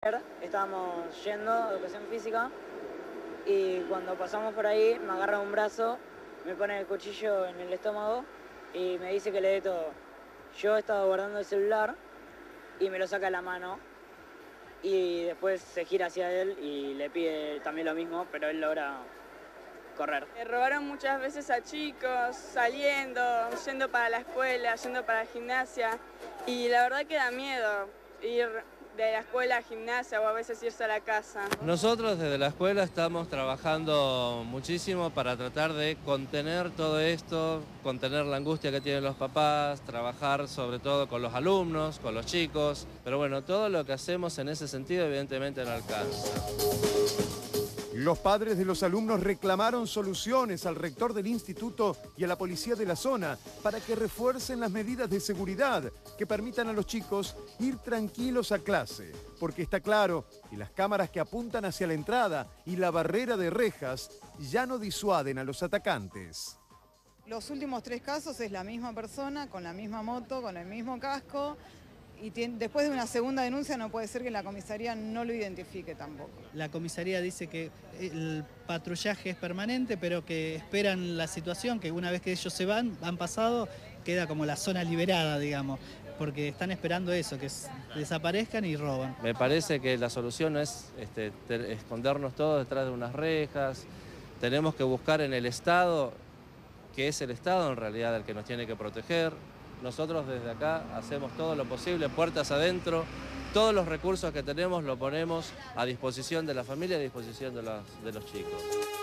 Estábamos yendo a educación física y cuando pasamos por ahí me agarra un brazo, me pone el cuchillo en el estómago y me dice que le dé todo. Yo estaba guardando el celular y me lo saca de la mano y después se gira hacia él y le pide también lo mismo, pero él logra correr. Me robaron muchas veces a chicos, saliendo, yendo para la escuela, yendo para la gimnasia, y la verdad que da miedo ir de la escuela a gimnasia o a veces irse a la casa. Nosotros desde la escuela estamos trabajando muchísimo para tratar de contener todo esto, contener la angustia que tienen los papás, trabajar sobre todo con los alumnos, con los chicos, pero bueno, todo lo que hacemos en ese sentido evidentemente no alcanza. Los padres de los alumnos reclamaron soluciones al rector del instituto y a la policía de la zona para que refuercen las medidas de seguridad que permitan a los chicos ir tranquilos a clase. Porque está claro que las cámaras que apuntan hacia la entrada y la barrera de rejas ya no disuaden a los atacantes. Los últimos 3 casos es la misma persona, con la misma moto, con el mismo casco. Y después de una segunda denuncia no puede ser que la comisaría no lo identifique tampoco. La comisaría dice que el patrullaje es permanente, pero que esperan la situación, que una vez que ellos se van, han pasado, queda como la zona liberada, digamos, porque están esperando eso, que desaparezcan y roban. Me parece que la solución no es escondernos todos detrás de unas rejas, tenemos que buscar en el Estado, que es el Estado en realidad el que nos tiene que proteger. Nosotros desde acá hacemos todo lo posible, puertas adentro, todos los recursos que tenemos lo ponemos a disposición de la familia, a disposición de los chicos.